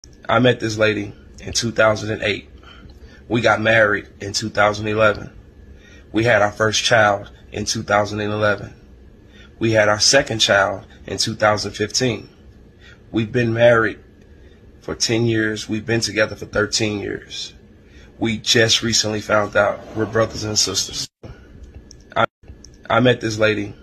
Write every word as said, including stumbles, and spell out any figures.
I met this lady in two thousand eight. We got married in two thousand eleven. We had our first child in two thousand eleven. We had our second child in two thousand fifteen. We've been married for ten years. We've been together for thirteen years. We just recently found out we're brothers and sisters. I, I met this lady